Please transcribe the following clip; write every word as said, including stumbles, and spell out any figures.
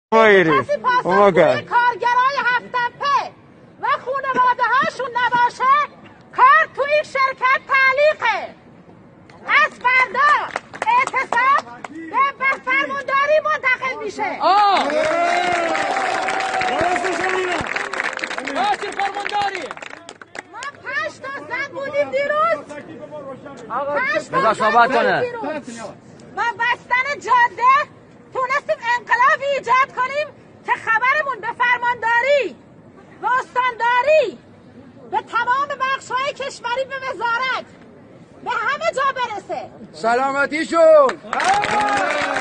کسی پاسخگوی کارگرای هفت تپه و خانواده هاشون نباشه کار تو این شرکت تعلیقه. از فردا اعتصاب به فرمانداری منتقل میشه. آه باشه فرمانداری. ما پنج تا زن بودیم دیروز، پنج تا صحبت کنه و بستن جاده تونستیم انقلابی ایجاد کنیم که خبرمون به فرمانداری و استانداری به تمام بخش‌های کشوری به وزارت به همه جا برسه. سلامتیشون